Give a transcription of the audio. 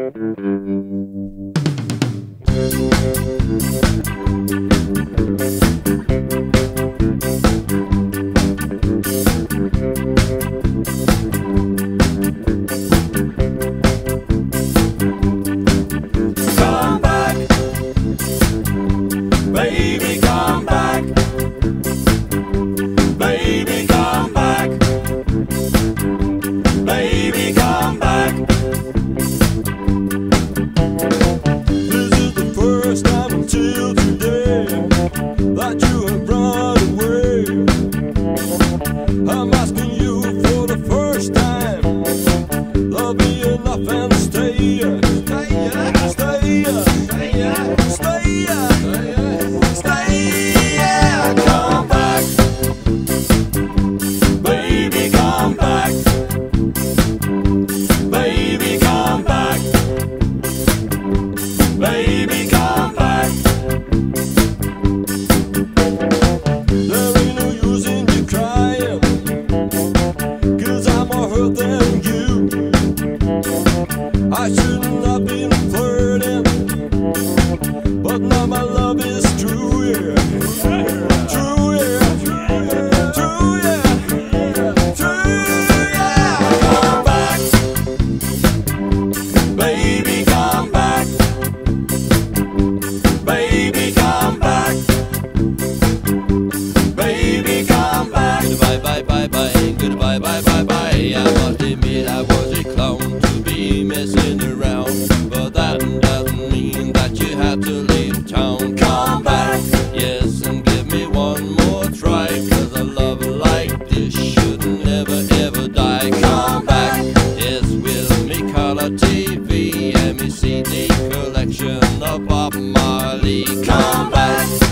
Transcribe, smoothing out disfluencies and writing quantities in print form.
I'm asking you for the first time. Love me enough and stay, come back, baby, come back, baby, come back, baby, come back. There ain't no use in you crying, 'cause I'm more hurt than you. I shouldn't have been flirting, but now my love is true, yeah. True, yeah. True, yeah. True, yeah. Come back, baby, come back, baby, come back, baby, come back. Goodbye, bye, bye, bye. Goodbye, bye, bye, bye. I must admit I was a clown to be messing around, but that doesn't mean that you have to leave town. Come back, yes, and give me one more try, 'cause a love like this should never ever die. Come back, yes, with me color TV and me CD collection of Bob Marley. Come back.